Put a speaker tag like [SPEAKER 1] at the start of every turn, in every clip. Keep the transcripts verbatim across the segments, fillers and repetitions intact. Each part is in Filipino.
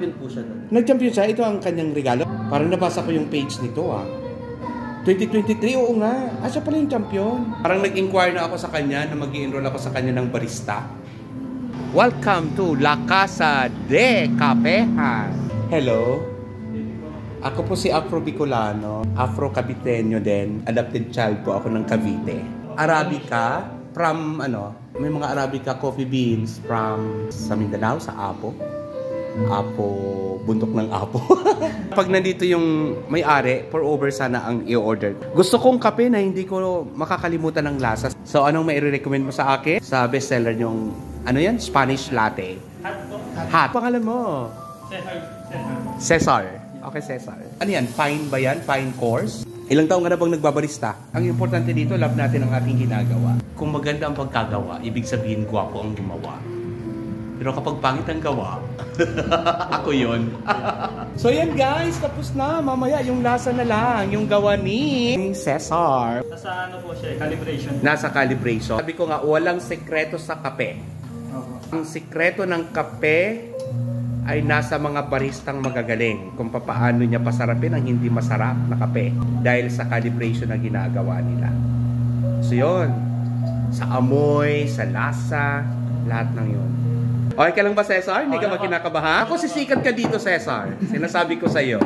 [SPEAKER 1] Nag-champion po siya doon.
[SPEAKER 2] Nag-champion siya? Ito ang kanyang regalo? Parang nabasa ko yung page nito ah. twenty twenty-three, oo nga. Ah, siya pala yung champion. Parang nag-inquire na ako sa kanya na mag-i-enroll ako sa kanya ng barista. Welcome to La Casa de Capehan. Hello. Ako po si Afro Bicolano, Afro Caviteño din. Adopted child po ako ng Cavite. Arabica from ano, may mga Arabica coffee beans from sa Mindanao, sa Apo. Apo, buntok ng Apo. Pag nandito yung may-ari, pour over sana ang i-order. Gusto kong kape na hindi ko makakalimutan ng lasa. So anong mai-recommend mo sa akin? Sa bestseller yung, ano yan? Spanish latte. Hot. Hot. Pangalan mo?
[SPEAKER 1] Cesar. Cesar.
[SPEAKER 2] Cesar. Okay, Cesar. Ano yan? Fine ba yan? Fine course? Ilang taong ka na bang nagbabarista? Ang importante dito, love natin ang ating ginagawa. Kung maganda ang pagkagawa, ibig sabihin gwapo ang gumawa. Pero kapag pangit ang gawa, ako yun. So yan guys, tapos na. Mamaya yung lasa na lang, yung gawa ni Cesar.
[SPEAKER 1] Nasa ano po siya? Calibration.
[SPEAKER 2] Nasa calibration. Sabi ko nga, walang sekreto sa kape. Okay. Ang sekreto ng kape ay nasa mga baristang magagaling kung paano niya pasarapin ang hindi masarap na kape dahil sa calibration na ginagawa nila. So yun, sa amoy, sa lasa, lahat ng yun. Okay ka lang ba, Cesar? Hindi ka ba kinakabahan? Ako sisikat ka dito, Cesar. Sinasabi ko sa iyo.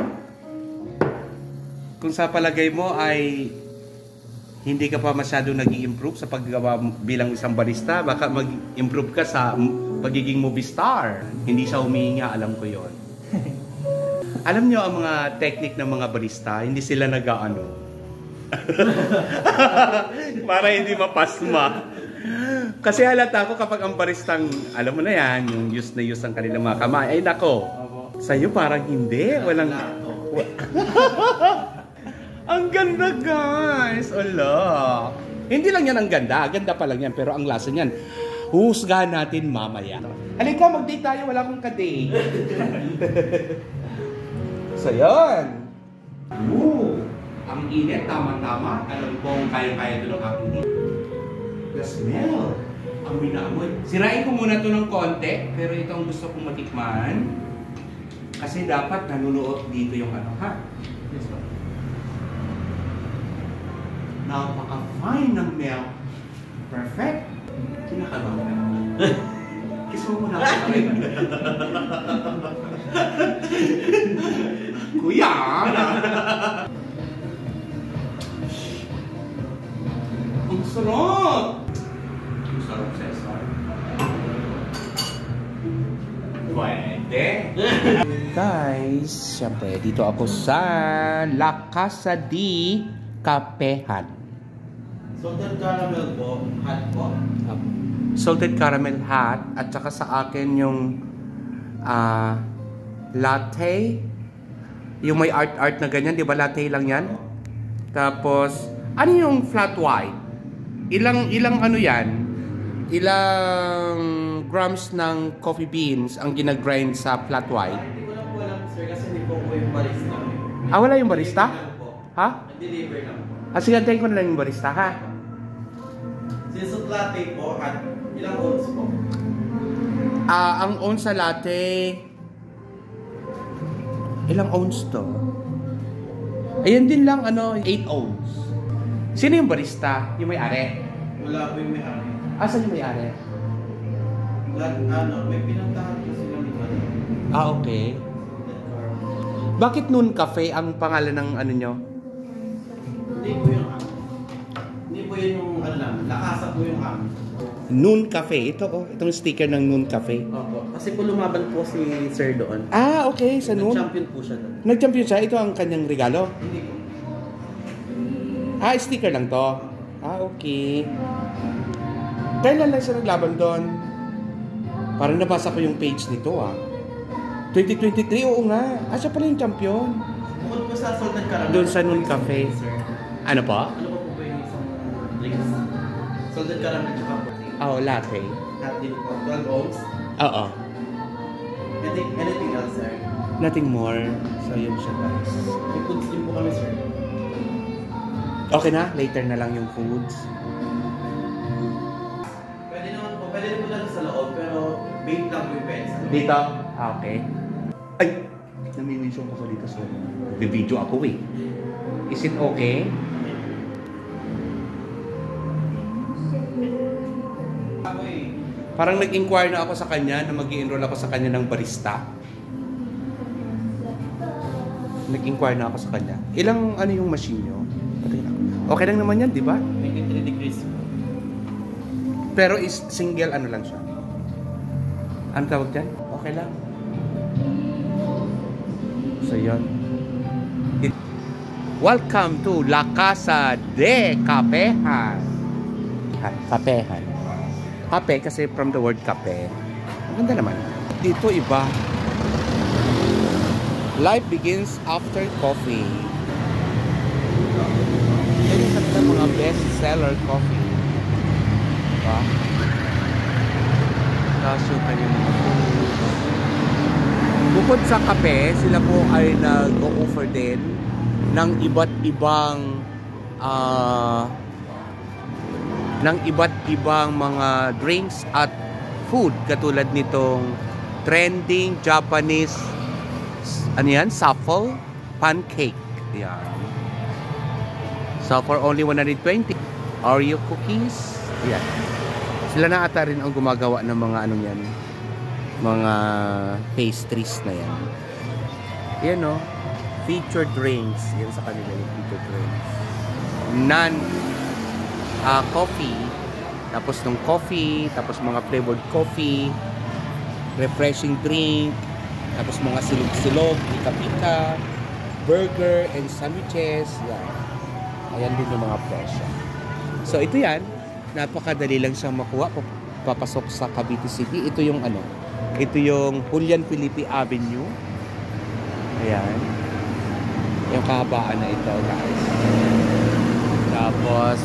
[SPEAKER 2] Kung sa palagay mo ay hindi ka pa masyado nag-i-improve sa paggawa bilang isang barista, baka mag-improve ka sa pagiging movie star. Hindi siya humihinga, alam ko yon. Alam nyo ang mga technique ng mga barista, hindi sila nag-ano. Para hindi mapasma. Kasi halata ko kapag ang baristang, alam mo na yan, yung use na use ang kanilang mga kamay. Ay nako, sa'yo parang hindi. Walang... Ang ganda guys! Ala! Hindi lang yan ang ganda. Ganda pa lang yan. Pero ang lasa niyan, husgahan natin mamaya. Halika, mag-date tayo. Wala akong ka-date. So, yun. Ooh, ang init. Tama-tama. Alam kong kaya-kaya doon ang aking init. The smell. Ang minamoy. Sirain ko muna ito ng konti. Pero ito ang gusto kong matikman. Kasi dapat nanunuot dito yung ano, ha? Yes, sir. Napaka-fine ng milk. Perfect. Kinakabaw na. Kiss mo muna ako kami. Kuya! Ang sarap! Ang sarap, Cesar. Pwede. Guys, syempre, dito ako sa La Casa de Capehan.
[SPEAKER 1] Salted caramel po, hot po.
[SPEAKER 2] Salted caramel hot at saka sa akin yung uh, latte. Yung may art-art na ganyan, di ba latte lang yan? Tapos, ano yung flat white? Ilang, ilang ano yan? Ilang grams ng coffee beans ang ginagrind sa flat white?
[SPEAKER 1] Hindi ko lang po alam sir kasi hindi po po yung barista.
[SPEAKER 2] Ah, wala yung barista? Ha?
[SPEAKER 1] Nag-deliver lang po.
[SPEAKER 2] Ah, sige, antayin ko na lang yung barista, ha?
[SPEAKER 1] Since latte po, at ilang ounce po?
[SPEAKER 2] Ah, ang ounce sa latte, ilang ounce to? Ayan din lang, ano, eight ounce. Sino yung barista? Yung may-ari?
[SPEAKER 1] Wala po yung may-ari.
[SPEAKER 2] Ah, saan yung may-ari?
[SPEAKER 1] Ano, may pinuntahan po sila ni Mano.
[SPEAKER 2] Ah, okay. Bakit Noon Cafe ang pangalan ng ano nyo?
[SPEAKER 1] Hindi po yung Hindi po yun yung alam. Lakasa po yung amin.
[SPEAKER 2] Noon Cafe. Ito oh, itong sticker ng Noon Cafe.
[SPEAKER 1] Opo. Kasi po lumaban po si Sir doon.
[SPEAKER 2] Ah, okay. Sa Noon.
[SPEAKER 1] Nag-champion po siya doon.
[SPEAKER 2] Nag-champion siya. Ito ang kanyang regalo.
[SPEAKER 1] Hindi po.
[SPEAKER 2] Ah, sticker lang to. Ah, okay. Kailan lang siya naglaban doon? Parang nabasa ko yung page nito ah. twenty twenty-three, oo nga. Ah, siya pala yung champion.
[SPEAKER 1] Bukod po sa salted caramel.
[SPEAKER 2] Doon sa Noon Cafe.
[SPEAKER 1] Sir.
[SPEAKER 2] Ano pa?
[SPEAKER 1] Ano po po ba yung isang drinks? Salted caramel tsaka po.
[SPEAKER 2] Oh, latte.
[SPEAKER 1] Hot din po. twelve ounce.
[SPEAKER 2] Oo.
[SPEAKER 1] Anything, anything else, sir?
[SPEAKER 2] Nothing more. So, yun siya guys.
[SPEAKER 1] May foods din po kami, sir.
[SPEAKER 2] Okay na? Later na lang yung foods.
[SPEAKER 1] Pwede naman po. Pwede po lang sa loob, pero bake lang po yung pwede sa loob.
[SPEAKER 2] Dito? Ah, okay. Ay! Nami-mention ko pa dito so video ako eh. Is it okay? Parang nag-inquire na ako sa kanya na mag-i-enroll ako sa kanya ng barista. Nag-inquire na ako sa kanya. Ilang ano yung machine nyo? Okay lang naman yan, di ba?
[SPEAKER 1] twenty-three degrees.
[SPEAKER 2] Pero is single ano lang siya. Ano tawag dyan? Okay lang. So yun. It- Welcome to La Casa de Kapehan. Kapehan. Kape kasi from the word kape. Ang ganda naman. Dito iba. Life begins after coffee. Yan yung kanilang mga best seller coffee. Diba? Tapos yung kanyang mga food. Bukod sa kape, sila po ay nag-offer din ng iba't ibang ah uh, ng iba't ibang mga drinks at food katulad nitong trending Japanese ano yan? Shuffle pancake. Yan. So for only one hundred twenty Oreo cookies. Yan. Sila na ata rin ang gumagawa ng mga anong yan. Mga pastries na yan. Yan o. Featured drinks. Yan sa kanila yung featured drinks. None Uh, coffee, tapos nung coffee, tapos mga flavored coffee, refreshing drink, tapos mga silog-silog, pika-pika, burger and sandwiches. Yan. Ayan din yung mga presyo. So ito yan, napakadali lang siyang makuha. Papasok sa Cavite City. Ito yung ano, ito yung Julian Felipe Avenue. Ayan. Yung kahabaan na ito, guys. Tapos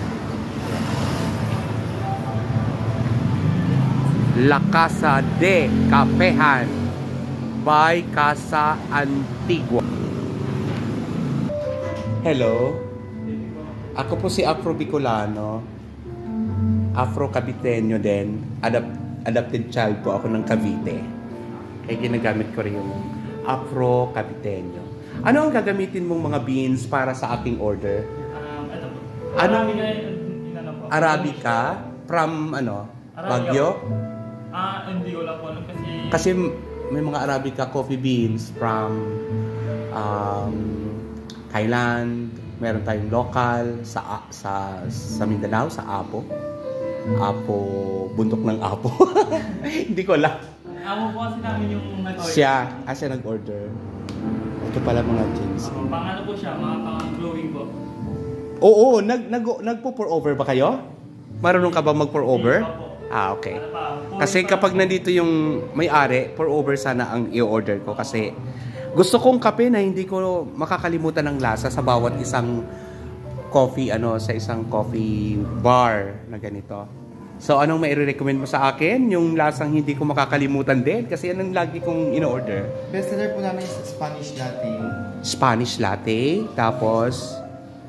[SPEAKER 2] La Casa de Kapehan by Casa Antigua. Hello. Ako po si Afro Bicolano. Afro Caviteño din. Adapt, adopted child po ako ng Cavite. Kaya ginagamit ko rin yung Afro Caviteño. Ano ang gagamitin mong mga beans para sa aking order?
[SPEAKER 3] Um, ito po.
[SPEAKER 2] Anong
[SPEAKER 3] Arabica,
[SPEAKER 2] Arabica from ano? Baguio?
[SPEAKER 3] Ah, hindi ko lang po alam kasi...
[SPEAKER 2] Kasi may mga Arabica coffee beans from um, Thailand, meron tayong local sa sa sa Mindanao, sa Apo. Apo, bundok ng Apo. Hindi ko alam.
[SPEAKER 3] Amo po kasi namin yung nag-order.
[SPEAKER 2] Siya, ah, siya nag-order. Ito pala mga jeans.
[SPEAKER 3] Um, pang ano po siya, mga pang glowing po.
[SPEAKER 2] Oo, nag nag nagpo-pour over ba kayo? Marunong ka ba mag-pour over?
[SPEAKER 3] Hindi pa po.
[SPEAKER 2] Ah, okay.
[SPEAKER 3] Ano pa, pouring
[SPEAKER 2] Kasi
[SPEAKER 3] pa-
[SPEAKER 2] kapag nandito yung may-ari, pour over sana ang i-order ko kasi gusto kong kape na hindi ko makakalimutan ng lasa sa bawat isang coffee ano sa isang coffee bar na ganito. So anong mai-recommend mo sa akin? Yung lasang hindi ko makakalimutan din kasi yan ang lagi kong in-order.
[SPEAKER 4] Best seller po namin is Spanish latte.
[SPEAKER 2] Spanish latte, tapos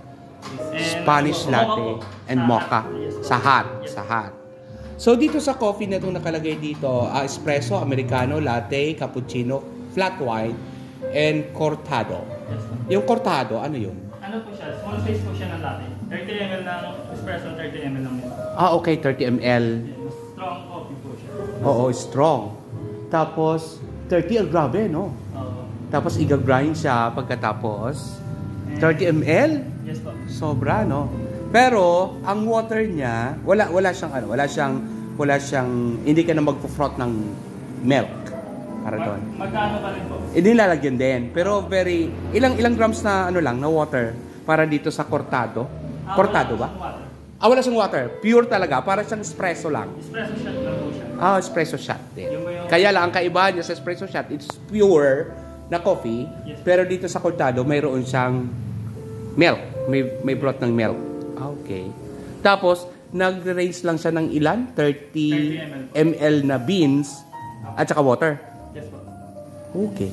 [SPEAKER 3] And
[SPEAKER 2] Spanish
[SPEAKER 3] mocha
[SPEAKER 2] latte
[SPEAKER 3] po.
[SPEAKER 2] and
[SPEAKER 3] Sa
[SPEAKER 2] mocha.
[SPEAKER 3] hot. Yes.
[SPEAKER 2] Sa hot,
[SPEAKER 3] Yes.
[SPEAKER 2] sa hot. So dito sa coffee na itong nakalagay dito, uh, espresso, americano, latte, cappuccino, flat white, and cortado.
[SPEAKER 3] Yes, po.
[SPEAKER 2] Yung cortado, ano yun?
[SPEAKER 3] Ano po siya? Small size po siya ng latte. thirty milliliters ng espresso, thirty milliliters ng milk.
[SPEAKER 2] Ah, okay, thirty milliliters.
[SPEAKER 3] Yeah, mas strong coffee po siya.
[SPEAKER 2] Oo, strong. Tapos, thirty, ah, grabe, no?
[SPEAKER 3] Oo.
[SPEAKER 2] Tapos, i-grind siya pagkatapos.
[SPEAKER 3] And-
[SPEAKER 2] thirty milliliters?
[SPEAKER 3] Yes po.
[SPEAKER 2] Sobra, no? Pero, ang water niya, wala wala siyang ano, wala siyang wala siyang hindi ka na magpo-froth ng milk para doon.
[SPEAKER 3] Mag- magkano pa rin po?
[SPEAKER 2] Hindi lalagyan din, pero very ilang ilang grams na ano lang na water para dito sa cortado.
[SPEAKER 3] Ah,
[SPEAKER 2] Cortado
[SPEAKER 3] wala
[SPEAKER 2] ba?
[SPEAKER 3] siyang water.
[SPEAKER 2] Ah, wala siyang water. Pure talaga, para siyang espresso lang.
[SPEAKER 3] Espresso shot lang po siya.
[SPEAKER 2] Ah, espresso shot din.
[SPEAKER 3] Yung ba yung-
[SPEAKER 2] Kaya lang ang kaibahan niya sa espresso shot, it's pure na coffee,
[SPEAKER 3] Yes.
[SPEAKER 2] pero dito sa cortado mayroon siyang milk, may may broth ng milk. Ah, okay. Tapos, nag-range lang siya ng ilan? thirty milliliters na beans at saka water.
[SPEAKER 3] Yes po.
[SPEAKER 2] Okay.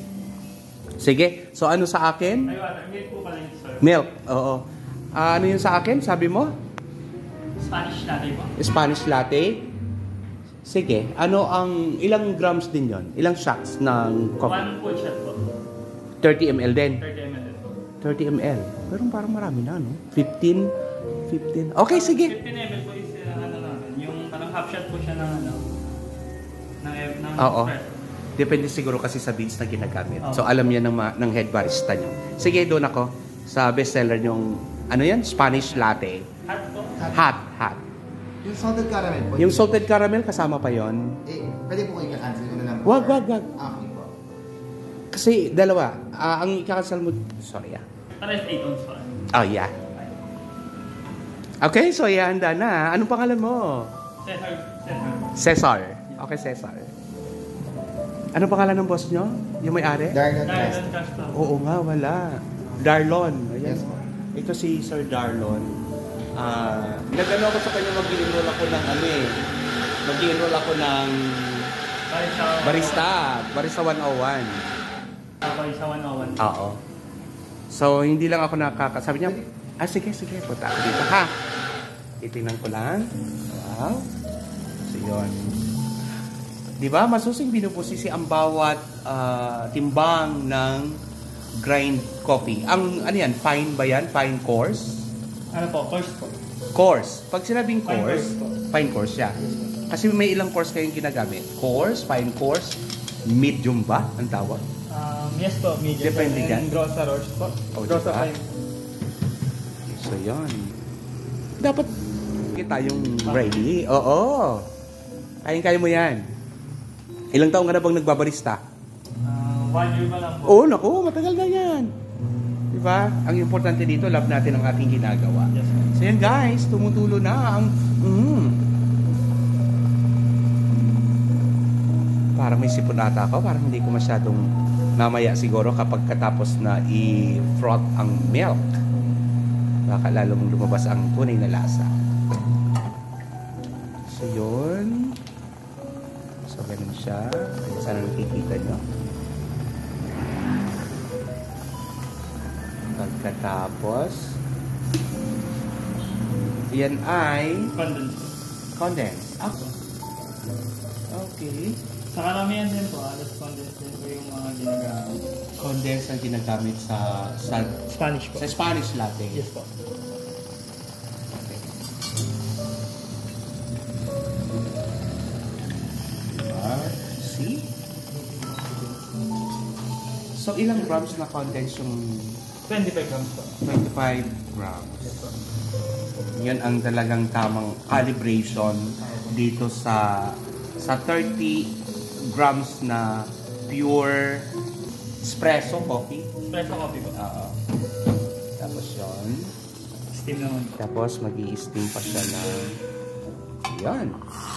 [SPEAKER 2] Sige. So, ano sa akin?
[SPEAKER 3] Ay, water. Milk po pala yung sir.
[SPEAKER 2] Milk. Oo. Ah, ano yun sa akin? Sabi mo?
[SPEAKER 3] Spanish latte po.
[SPEAKER 2] Spanish latte. Sige, ano ang, ilang grams din yon? Ilang shots ng coffee?
[SPEAKER 3] One full shot po.
[SPEAKER 2] thirty milliliters din?
[SPEAKER 3] thirty milliliters po.
[SPEAKER 2] thirty milliliters. Pero parang marami na, no? fifteen? fifteen? Okay, sige.
[SPEAKER 3] fifteen milliliters po is uh, ano namin, yung parang half shot po siya ng ano, ng, ng
[SPEAKER 2] Oo.
[SPEAKER 3] espresso.
[SPEAKER 2] Depende siguro kasi sa beans na ginagamit.
[SPEAKER 3] Oo.
[SPEAKER 2] So, alam yan ng, ma- ng head barista nyo. Sige, doon ako sa bestseller yung, ano yan? Spanish latte.
[SPEAKER 3] Hot po.
[SPEAKER 2] Hot, hot.
[SPEAKER 4] Yung salted caramel po.
[SPEAKER 2] Yung salted caramel, kasama pa yon.
[SPEAKER 4] Eh, pwede po kayo ka-cancel ko na lang.
[SPEAKER 2] Wag, wag, wag.
[SPEAKER 4] Ah, okay po.
[SPEAKER 2] Kasi, dalawa. Ah, ang ikakasal mo, sorry ah.
[SPEAKER 3] Pares eight ounce po.
[SPEAKER 2] Oh, yeah. Okay, so yeah, handa na. Anong pangalan mo?
[SPEAKER 3] Cesar. Cesar.
[SPEAKER 2] Cesar. Okay, Cesar. Anong pangalan ng boss nyo? Yung may-ari?
[SPEAKER 4] Darnell
[SPEAKER 3] Darlon
[SPEAKER 4] Castro.
[SPEAKER 3] Castro.
[SPEAKER 2] Oo nga, wala. Darlon. Ayan.
[SPEAKER 4] Yes, po.
[SPEAKER 2] Ito si Sir Darlon. Ah, nagano ako sa kanya, mag-enroll ako ng ano eh. Mag-enroll ako ng
[SPEAKER 3] Barista.
[SPEAKER 2] barista. Barista one oh one.
[SPEAKER 3] Barista one oh one.
[SPEAKER 2] Oo. So, hindi lang ako nakakasabi niya, ah, sige, sige, punta ako dito, ha? Titingnan ko lang. Wow. So, yun. Di ba? Masusing binubusisi ang bawat ah, timbang ng grind coffee. Ang, ano yan? Fine ba yan? Fine coarse?
[SPEAKER 3] Ano po? Course po.
[SPEAKER 2] Coarse. Pag sinabing
[SPEAKER 3] Fine
[SPEAKER 2] coarse,
[SPEAKER 3] coarse po.
[SPEAKER 2] fine coarse siya. Kasi may ilang coarse kayong ginagamit. Coarse, fine coarse, medium ba ang tawag?
[SPEAKER 3] Um, yes po, medium.
[SPEAKER 2] Depende
[SPEAKER 3] And
[SPEAKER 2] dyan.
[SPEAKER 3] Grossa roast po.
[SPEAKER 2] Oh,
[SPEAKER 3] Grossa
[SPEAKER 2] diba?
[SPEAKER 3] fine.
[SPEAKER 2] So, yun. Dapat kita yung ready. Oo. Kayang-kaya mo yan. Ilang taong ka na bang nagbabarista?
[SPEAKER 3] Uh, one year pa lang po.
[SPEAKER 2] Oo, naku, matagal na yan. Diba? Ang importante dito, love natin ang ating ginagawa.
[SPEAKER 3] Yes po.
[SPEAKER 2] So yan guys, tumutulo na ang... Mm. Parang may sipon ata ako. Parang hindi ko masyadong mamaya siguro kapag katapos na i-froth ang milk. Baka lalong lumabas ang tunay na lasa. So yun. So ganun siya. Kaya sana nakikita nyo. Pagkatapos, yan ay
[SPEAKER 3] Condensed.
[SPEAKER 2] condensed. Okay. Okay.
[SPEAKER 3] Sa karamihan din po, alas condensed din po yung mga ginagamit.
[SPEAKER 2] Condensed ang ginagamit sa sa,
[SPEAKER 3] Spanish po.
[SPEAKER 2] sa Spanish latte.
[SPEAKER 3] Yes po.
[SPEAKER 2] Okay. Diba? See? So, ilang grams na condensed yung
[SPEAKER 3] twenty-five grams po.
[SPEAKER 2] twenty-five grams?
[SPEAKER 3] Yes po.
[SPEAKER 2] Yan ang talagang tamang calibration dito sa sa thirty grams na pure espresso coffee.
[SPEAKER 3] Espresso coffee po.
[SPEAKER 2] Oo. Tapos yun.
[SPEAKER 3] Steam naman po.
[SPEAKER 2] Tapos mag-i-steam pa siya ng yan.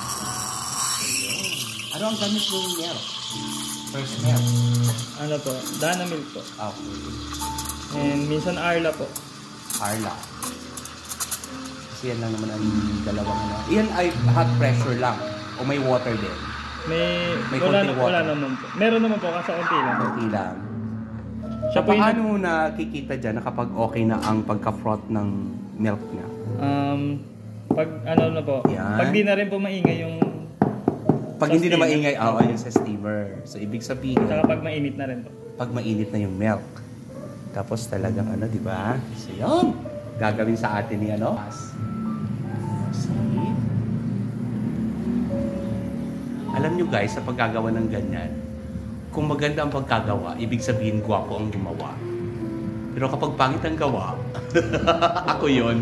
[SPEAKER 2] Ano ang gamit yung milk? First milk.
[SPEAKER 3] Ano po? Dana milk po.
[SPEAKER 2] Okay.
[SPEAKER 3] And minsan Arla po.
[SPEAKER 2] Arla. Kasi yan lang naman ang dalawang ano. Yan ay hot pressure lang. O may water din.
[SPEAKER 3] May,
[SPEAKER 2] May
[SPEAKER 3] wala,
[SPEAKER 2] konting
[SPEAKER 3] na, wala
[SPEAKER 2] water.
[SPEAKER 3] naman po. Meron naman po, kasi konti lang.
[SPEAKER 2] Kunti lang.
[SPEAKER 3] Siya
[SPEAKER 2] So,
[SPEAKER 3] po yung-
[SPEAKER 2] paano mo nakikita dyan na kapag okay na ang pagka-froth ng milk niya?
[SPEAKER 3] Um, pag ano na po,
[SPEAKER 2] Yan.
[SPEAKER 3] pag di na rin po maingay yung,
[SPEAKER 2] Pag
[SPEAKER 3] Sa
[SPEAKER 2] hindi na
[SPEAKER 3] steamer.
[SPEAKER 2] maingay, oo, yun sa steamer. So, ibig sabihin,
[SPEAKER 3] saka pag mainit na rin po.
[SPEAKER 2] pag mainit na yung milk. Tapos talagang ano, di ba? So, yun. Gagawin sa atin ni ano? See? Alam nyo guys, sa paggagawa ng ganyan, kung maganda ang pagkagawa, ibig sabihin gwapo ang gumawa. Pero kapag pangit ang gawa, ako yun.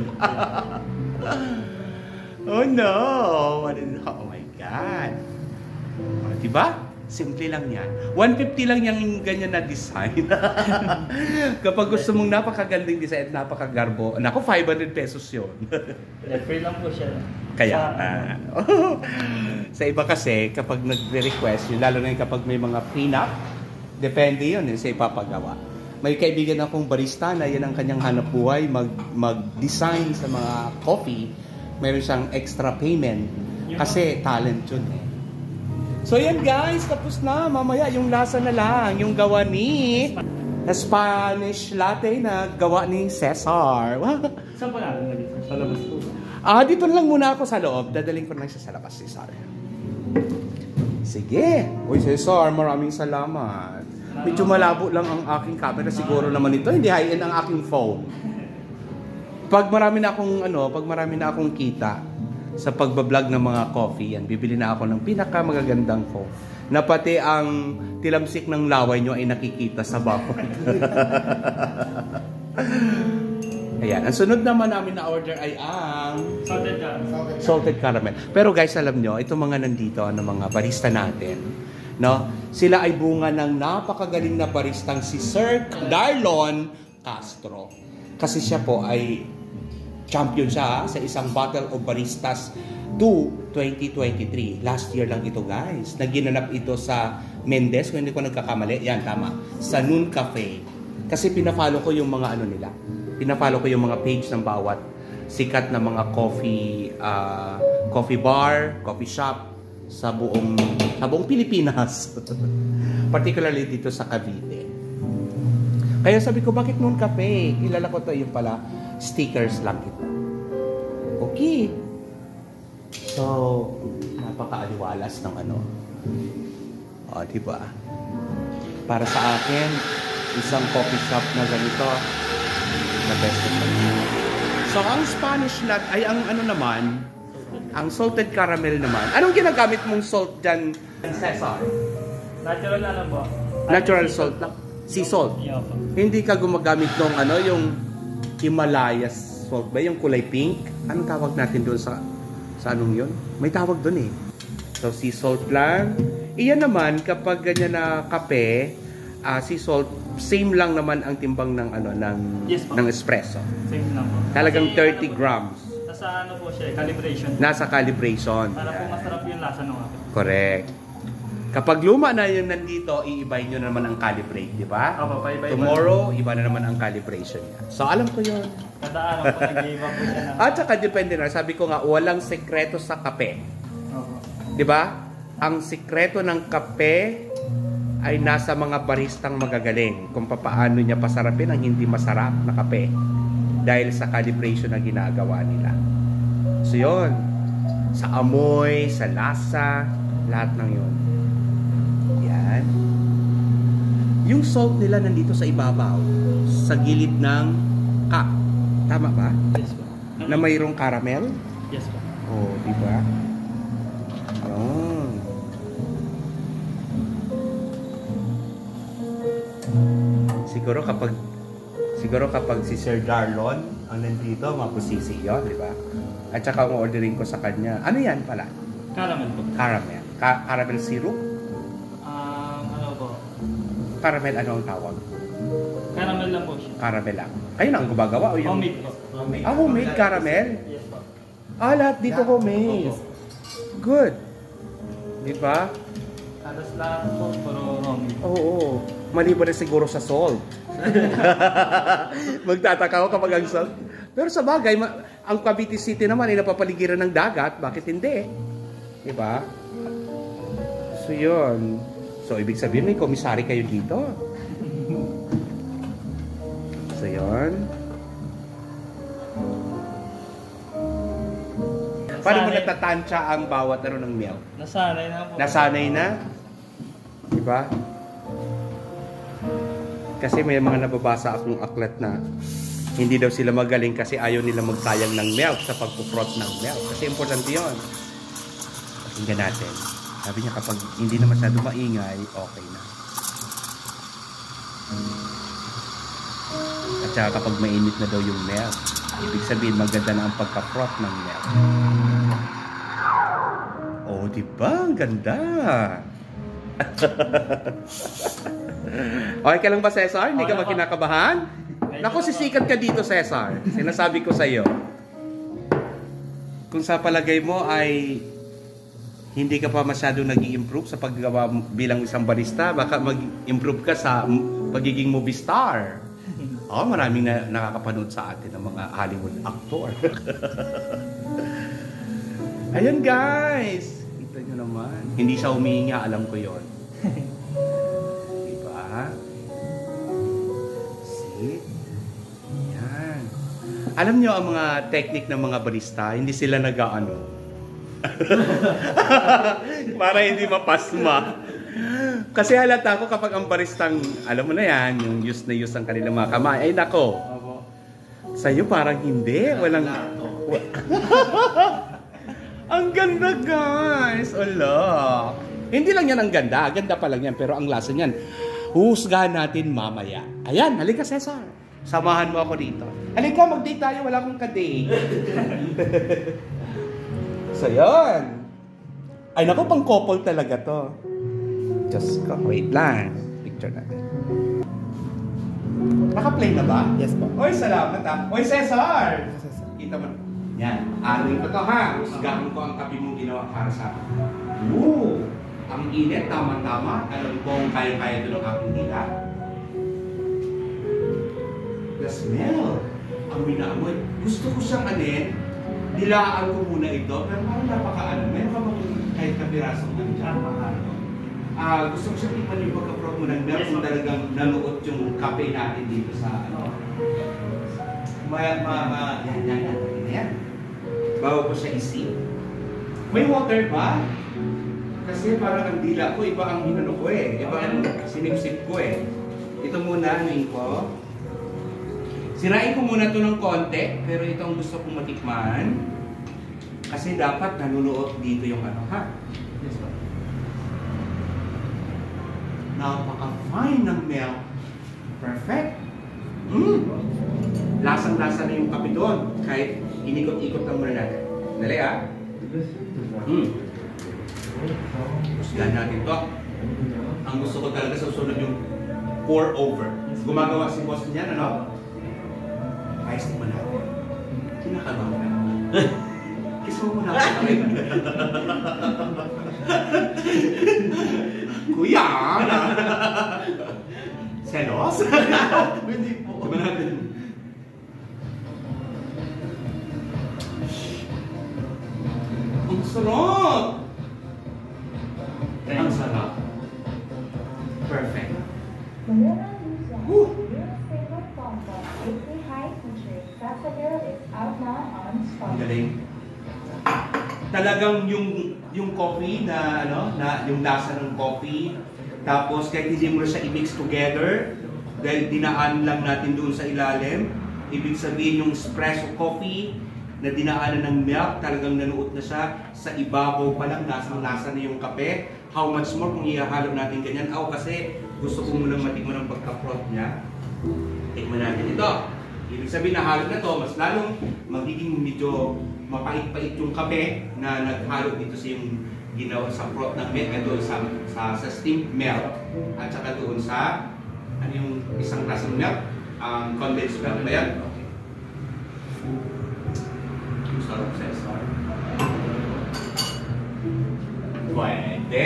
[SPEAKER 2] Oh no! What is, oh my God! Oh, diba? Simple lang yan. one fifty lang yung ganyan na design. Kapag gusto mong napakagandang design at napakagarbo, naku, five hundred pesos yun.
[SPEAKER 3] Yeah, free lang po siya.
[SPEAKER 2] Kaya,
[SPEAKER 3] Sa-
[SPEAKER 2] ah, sa iba kasi, kapag nag-request, yun, lalo na yung kapag may mga prenup, depende yun eh, sa ipapagawa. May kaibigan akong barista na yan ang kanyang hanap buhay, mag, mag-design sa mga coffee, mayroon siyang extra payment, kasi talent yun eh. So yan guys, tapos na. Mamaya yung lasa na lang, yung gawa ni na Spanish latte na gawa ni Cesar. Wow.
[SPEAKER 3] Saan po natin nag Sa labas po.
[SPEAKER 2] Ah, dito na lang muna ako sa loob. Dadaling ko na lang siya sa labas, Cesar. Sige. Uy, Cesar, maraming salamat. Medyo malabo lang ang aking camera. Siguro naman ito. Hindi high-end ang aking phone. Pag marami na akong, ano, pag marami na akong kita sa pagbablog ng mga coffee, yan, bibili na ako ng pinaka magagandang phone. Na pati ang tilamsik ng laway nyo ay nakikita sa bawat. Ayan. Ang sunod naman namin na order ay ang
[SPEAKER 3] Salted caramel.
[SPEAKER 2] salted caramel. Pero guys, alam nyo, itong mga nandito na mga barista natin, no? Sila ay bunga ng napakagaling na baristang si Sir Darlon Castro. Kasi siya po ay champion siya sa isang Battle of Baristas two twenty twenty-three. Last year lang ito, guys. Naginanap ito sa Mendez, kung hindi ko nagkakamali. Yan, tama. Sa Noon Cafe. Kasi pinafollow ko yung mga ano nila. Pinafollow ko yung mga page ng bawat sikat na mga coffee uh, coffee bar, coffee shop sa buong sa buong Pilipinas. Particularly dito sa Cavite. Kaya sabi ko, bakit Noon Cafe? Kilala ko to, yung pala stickers lang ito. Okay. So, napakaaliwalas ng ano. O, diba? Para sa akin, isang coffee shop na ganito, the best of them. So, ang Spanish lat ay ang ano naman, ang salted caramel naman. Anong ginagamit mong salt dyan, Cesar?
[SPEAKER 3] Natural na lang po.
[SPEAKER 2] Natural salt lang? Sea salt?
[SPEAKER 3] Yeah po.
[SPEAKER 2] Hindi ka gumagamit ng ano, yung Himalayas salt ba? Yung kulay pink? Anong tawag natin doon sa sa anong yun? May tawag doon eh. So, sea salt lang. Iyan naman, kapag ganyan na kape, uh, sea salt, same lang naman ang timbang ng ano ng
[SPEAKER 3] Yes,
[SPEAKER 2] ng espresso.
[SPEAKER 3] Same lang po.
[SPEAKER 2] Talagang
[SPEAKER 3] Kasi
[SPEAKER 2] thirty
[SPEAKER 3] ano po,
[SPEAKER 2] grams.
[SPEAKER 3] Nasa ano po siya, calibration.
[SPEAKER 2] Nasa calibration.
[SPEAKER 3] Para po masarap yung lasa ng kape.
[SPEAKER 2] Correct. Kapag luma na yung nandito, iibay nyo naman ang calibrate, di ba?
[SPEAKER 3] Opo, pa-iba-iba.
[SPEAKER 2] Tomorrow, iba na naman ang calibration niya. So, alam ko yun.
[SPEAKER 3] Kada araw po nag-iiba po siya ng...
[SPEAKER 2] At saka depende na. Sabi ko nga, walang sekreto sa kape.
[SPEAKER 3] Opo.
[SPEAKER 2] Di ba? Ang sekreto ng kape ay nasa mga baristang magagaling kung paano niya pasarapin ang hindi masarap na kape dahil sa calibration na ginagawa nila. So yun, sa amoy, sa lasa, lahat ng yun. Yan. Yung salt nila nandito sa ibabaw, sa gilid ng cup. Tama ba?
[SPEAKER 3] Yes po.
[SPEAKER 2] Na mayroong caramel?
[SPEAKER 3] Yes po.
[SPEAKER 2] Oh, di ba? Oh. Siguro kapag siguro kapag si Sir Darlon ang nandito, mapusisi yun, di ba? At saka ang ordering ko sa kanya, ano yan pala?
[SPEAKER 3] Caramel po.
[SPEAKER 2] Caramel. Ka- caramel syrup?
[SPEAKER 3] Um, ano po?
[SPEAKER 2] Caramel, ano ang tawag?
[SPEAKER 3] Caramel lang po siya.
[SPEAKER 2] Caramel lang. Kayo na ang gumagawa o yung...
[SPEAKER 3] Homemade po.
[SPEAKER 2] Ah, homemade caramel?
[SPEAKER 3] Yes po.
[SPEAKER 2] Ah, lahat dito homemade. Good. Di ba?
[SPEAKER 3] Halos lahat po, pero homemade.
[SPEAKER 2] Oo. Maliban na siguro sa salt. Magtataka ako kapag ang salt. Pero sa bagay, ma- ang Cavite City naman ay napapaligiran ng dagat. Bakit hindi? Diba? So, yun. So, ibig sabihin, may komisari kayo dito. So, yun. Paano mo natatansya ang bawat ano ng milk?
[SPEAKER 3] Nasanay na po.
[SPEAKER 2] Nasanay na? Diba? Kasi may mga nababasa akong aklat na hindi daw sila magaling kasi ayaw nila magsayang ng milk sa pagpufrot ng milk. Kasi importante yun. Pakinggan natin. Sabi niya kapag hindi na masyado maingay, okay na. At saka kapag mainit na daw yung milk, ibig sabihin maganda na ang pagka-frot ng milk. Oh, diba? Ang ganda! Okay ka lang ba, Cesar? Hindi ka ba kinakabahan? Naku, sisikat ka dito, Cesar. Sinasabi ko sa iyo. Kung sa palagay mo ay hindi ka pa masyado nag-i-improve sa paggawa bilang isang barista, baka mag-improve ka sa pagiging movie star. Oh, maraming na nakakapanood sa atin ng mga Hollywood actor. Ayan, guys. Kita nyo naman. Hindi siya humihinga, alam ko yon. Diba? See? Yan. Alam nyo ang mga technique ng mga barista, hindi sila nag-ano. Para hindi mapasma. Kasi halata ko kapag ang baristang, alam mo na yan, yung use na use ang kanilang mga kamay. Ay nako,
[SPEAKER 3] Opo.
[SPEAKER 2] sa'yo parang hindi. Walang... Ang ganda guys! Ala! Hindi lang yan ang ganda. Ganda pa lang yan. Pero ang lasa niyan, husgahan natin mamaya. Ayan, halika Cesar. Samahan mo ako dito. Halika, mag-date tayo. Wala akong ka-date. So, yun. Ay, naku, pang couple talaga to. Just go. Wait lang. Picture natin. Naka-play na ba?
[SPEAKER 4] Yes po.
[SPEAKER 2] Oy, salamat ah. Oy, Cesar! Kita mo. Yan. Anuin ko to ha. Husgahan ko ang kape mong ginawa para sa akin. Woo! Ang init, tama-tama. Alam ko kung kaya-kaya ito ng aking dila. The smell. Amoy na amoy. Gusto ko siyang anin. Dilaan ko muna ito. Pero parang napaka-ano. Meron ka bang kahit kapirasong ano dyan? Ah, gusto ko siyang tikman yung pagka-prog mo ng milk kung talagang nanuot yung kape natin dito sa ano. Ma, ma, ma, yan, yan, yan. Yan. Bago ko siya isip. May water ba? Kasi parang ang dila ko, iba ang hinano ko eh. Iba ang sinipsip ko eh. Ito muna, anuin ko. Sirain ko muna ito ng konti, pero ito ang gusto kong matikman. Kasi dapat nanunuot dito yung ano, ha? Yes, ba? Napaka-fine ng milk. Perfect. Mm. Lasang-lasa na yung kape doon. Kahit inikot-ikot lang muna natin. Dali ah. Mm. Husgahan natin to. Ang gusto ko talaga sa susunod yung pour over. Gumagawa si boss niyan, ano? Ayos naman natin. Kinakabaw na. Kiss mo muna ako kami. Kuya! Selos? Hindi po. Diba natin? Ang sarap! Ang sarap. Perfect. Woo! Ang galing. Talagang yung yung coffee na ano, na yung lasa ng coffee, tapos kahit hindi mo siya i-mix together dahil dinaan lang natin doon sa ilalim, ibig sabihin yung espresso coffee na dinaanan ng milk, talagang nanuot na siya sa ibabaw pa lang, lasang lasa na yung kape. How much more kung ihahalo natin ganyan? Ako kasi gusto ko munang matikman ang pagka-frot niya. Tikman natin ito. Ibig sabihin na halo na to, mas lalong magiging medyo mapait-pait yung kape na naghalo dito sa yung ginawa sa frot ng milk, at doon sa, sa, sa steamed milk, at saka doon sa ano yung isang klaseng milk, ang um, condensed milk ba yan? Okay. Ang sarap Cesar. Pwede.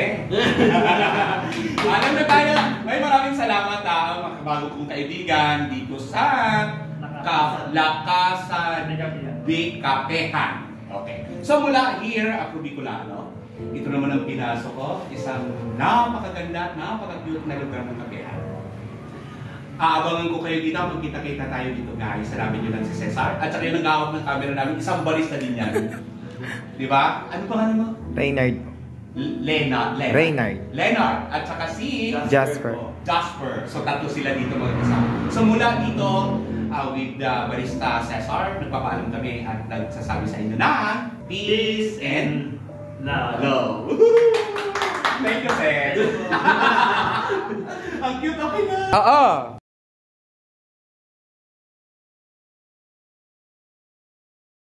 [SPEAKER 2] Alam na tayo, may maraming salamat ha, mga bago kong kaibigan dito sa Ka Lakasan de Kapehan. Okay. So mula here, ako Bicolano, ito naman ang pinasok ko, isang napakaganda, napaka-cute na lugar ng Kapehan. Aabangan ko kayo dito, magkita-kita tayo dito guys. Salamin nyo lang si Cesar. At saka yung nag-aawak ng camera namin, isang barista din yan. Di ba? Ano pangalan mo?
[SPEAKER 4] Reynard.
[SPEAKER 2] Lena, Lena.
[SPEAKER 4] Reynard.
[SPEAKER 2] Leonard. At saka si
[SPEAKER 4] Jasper.
[SPEAKER 2] Jasper. So tatlo sila dito magkasama. So mula dito, uh, with the barista Cesar, nagpapaalam kami at nagsasabi sa inyo na peace and
[SPEAKER 3] love.
[SPEAKER 2] love. Thank you, Cez. Ang cute, okay na.
[SPEAKER 5] Oo.